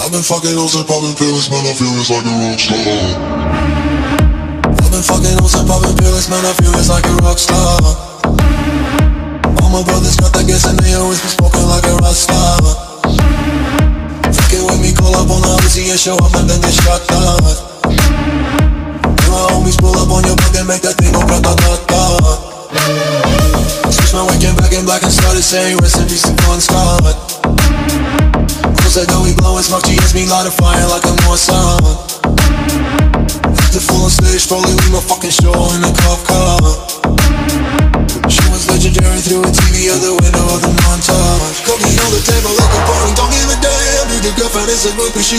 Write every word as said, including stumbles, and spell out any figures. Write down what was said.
I've been fucking hoes and popping pills, man, I feel it's like a rock star. I've been fucking hoes and popping pills, man, I feel it's like a rock star. All my brothers got that gas and they always be smoking like a rock star. Fucking with me, call up on the Uzi and show up and then get shot down. And my homies pull up on your block and make that thing go grata-ta-ta. Switch my waking back in black and started saying rest in peace to Bon Scott. Said that we blowin' smoke, G S me light a fire like a Mossad. After full on stage, probably leave my fucking show in a cop car. She was legendary through a T V out the window of the montage. Cooking on the table like a party, don't give a damn. Dude, the girlfriend is a groupie, she